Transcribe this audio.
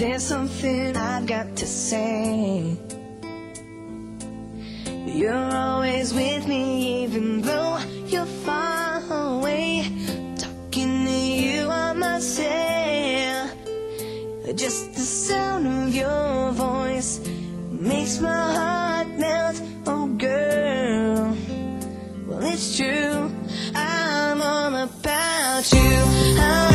There's something I've got to say. You're always with me even though you're far away. Talking to you I must say, just the sound of your voice makes my heart melt. Oh girl, well it's true, I'm all about you.